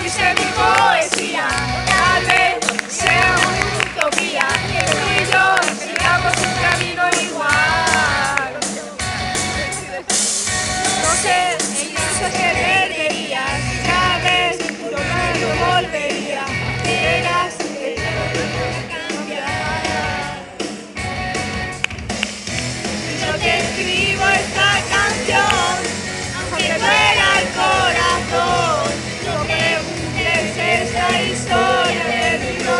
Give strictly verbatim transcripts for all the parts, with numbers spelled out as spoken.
fuiste mi poesía. Tal vez sea una utopía que tú y yo sigamos un camino igual. No sé, incluso que perdería, cada vez yo no volvería. Verás que ya no te voy a cambiar. Yo te escribo esta canción, aunque duela el corazón. No preguntes esta historia terminó.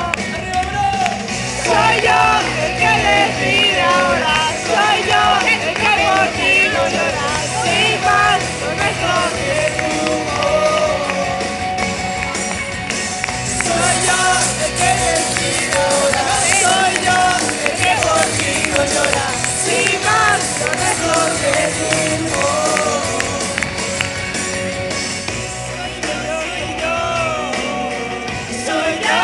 Soy yo el que decide ahora, soy yo el que por ti no llora. Sin más, con nuestro rumbo. Soy yo el que decide ahora, soy yo el que por ti no llora. Sin más, con nuestro rumbo. Soy yo.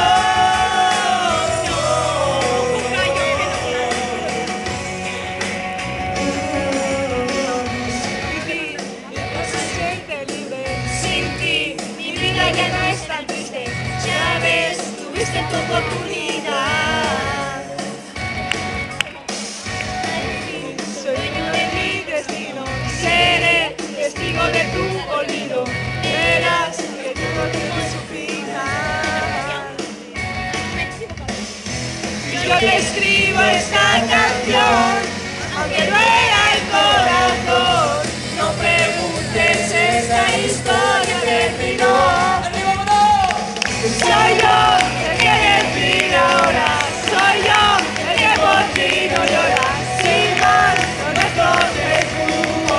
Ya no es tan triste, ya ves, tuviste tu oportunidad. Soy dueño de mi destino, seré testigo de tu olvido. Verás que todo tiene su final. Yo te escribo esta canción, aunque duela el corazón. No preguntes, esta historia terminó. Soy yo el que decide ahora, soy yo el que por ti no llora. Sin más, con nuestro refugio.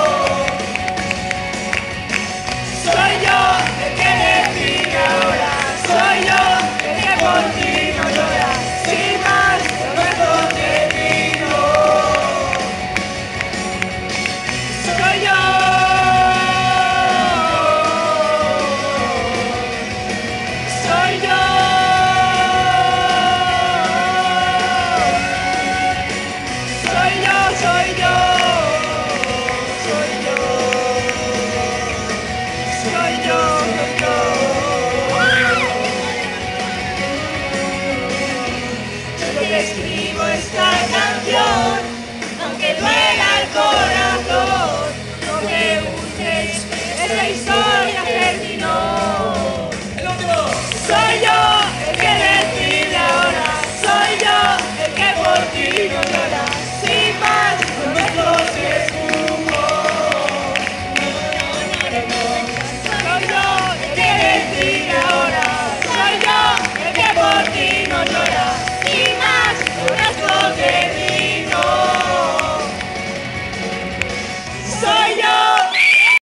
Soy yo el que decide ahora, soy yo el que por ti no llora. Sin más, con nuestro refugio. Soy yo. Soy yo, soy yo, soy yo, soy yo, soy yo, soy yo.